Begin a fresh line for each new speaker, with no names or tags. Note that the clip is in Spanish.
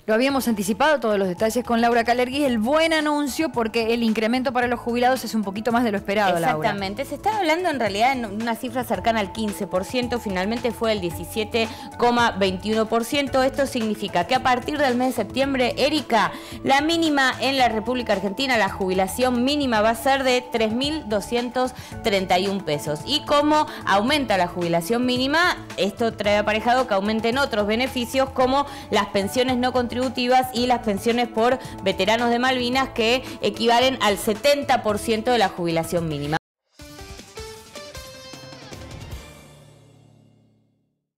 Lo habíamos anticipado, todos los detalles con Laura Calergui. El buen anuncio porque el incremento para los jubilados es un poquito más de lo esperado, Laura.
Exactamente, se está hablando en realidad en una cifra cercana al 15%, finalmente fue el 17,21%. Esto significa que a partir del mes de septiembre, Erika, la mínima en la República Argentina, la jubilación mínima va a ser de 3.231 pesos. Y como aumenta la jubilación mínima, esto trae aparejado que aumenten otros beneficios como las pensiones no contributivas y las pensiones por veteranos de Malvinas, que equivalen al 70% de la jubilación mínima.